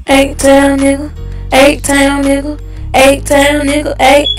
Town nigga, town nigga, town nigga,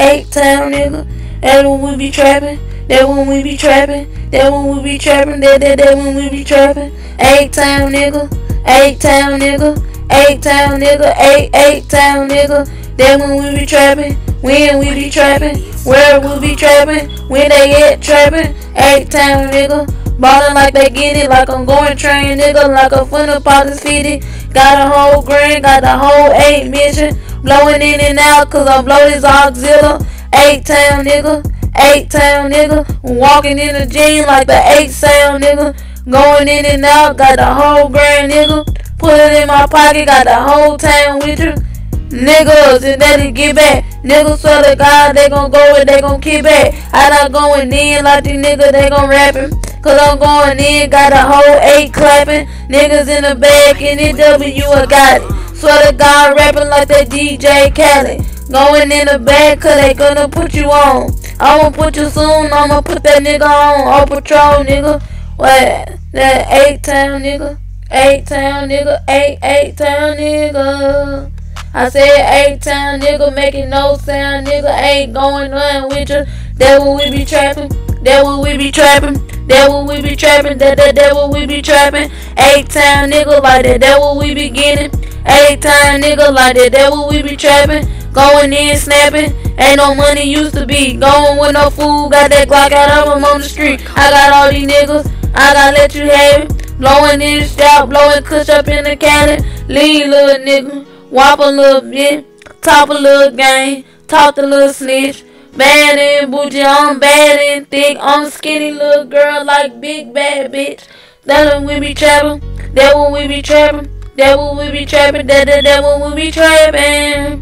town nigga. That when we be trapping, that when we be trapping, that when we be trapping, that when we be trapping. Town nigga, town nigga, town nigga, town nigga. That when we be trapping, when we be trapping, where we be trapping, when they get trapping. Town nigga. Ballin' like they get it, like I'm going train, nigga, like a funnel pockets fitted. Got a whole grand, got the whole 8 mission. Blowing in and out, cause I blow this auxilla. Town nigga, town nigga. Walking in the gym like the 8 sound, nigga. Going in and out, got the whole grand, nigga. Put it in my pocket, got the whole town with you. Niggas, and they get back. Niggas swear to God, they gon' go and they gon' kick back. I not going in like these niggas, they gon' rappin'. Cause I'm going in, got a whole 8 clapping. Niggas in the back, in the W, I got it. Swear to God, rapping like that DJ Khaled. Going in the back, cause they gonna put you on. I'ma put you soon, I'ma put that nigga on. All patrol, nigga. What? That 8 town nigga. 8 town nigga. 8 town nigga. I said 8 town nigga, making no sound, nigga. Ain't going on with you. That when we be trapping. That when we be trapping. That when we be trapping. That when we be trapping. 8 town nigga like that. That when we be getting. 8 town nigga like that. That when we be trapping. Going in snapping. Ain't no money used to be. Going with no food. Got that Glock out of them on the street. I got all these niggas. I gotta let you have it. Blowing in the scalp. Blowing kush up in the cannon. Lean little nigga. Whop a little bit, top a little gang, talk a little snitch. Bad and bougie, I'm bad and thick. I'm a skinny little girl like big bad bitch. That when we be trapping, that when we be trapping, that when we be trapping, that when we be trapping.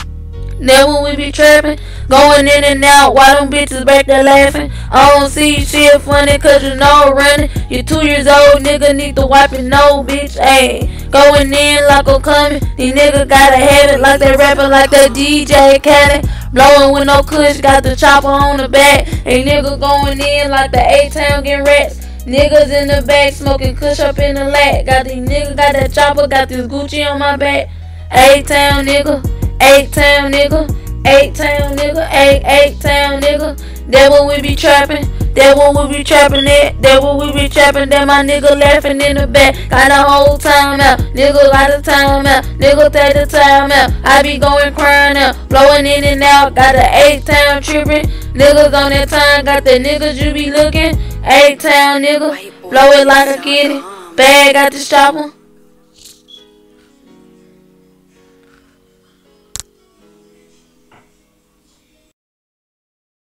That when we be trapping, going in and out while them bitches back there laughing. I don't see shit funny cause you know running. You 2 years old, nigga need to wipe your nose, bitch. Ayy, going in like I'm coming. These niggas gotta have it like they rapping like that DJ Khaled. Blowing with no kush, got the chopper on the back. And niggas going in like the 8 town getting rats. Niggas in the back smoking kush up in the lat. Got these niggas, got that chopper, got this Gucci on my back. 8 town nigga. 8 town nigga, 8 town nigga, 8 town nigga. That when we be trapping, that when we be trapping it, that when we be trapping, that my nigga laughing in the back. Got the whole time out, nigga got the time out, nigga take the time out. I be going crying out, blowing in and out. Got the 8 town tripping, niggas on that time. Got the niggas you be looking, 8 town nigga, blow it like a kitty. Bag got the chopper.